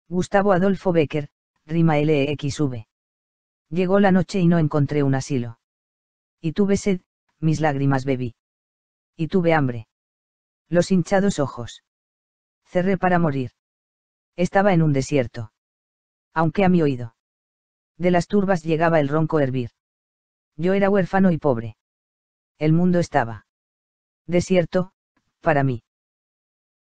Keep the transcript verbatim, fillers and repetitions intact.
Gustavo Adolfo Bécquer, rima L E X V. Llegó la noche y no encontré un asilo. Y tuve sed, mis lágrimas bebí. Y tuve hambre. Los hinchados ojos. Cerré para morir. Estaba en un desierto. Aunque a mi oído de las turbas llegaba el ronco hervir. Yo era huérfano y pobre. El mundo estaba desierto, para mí.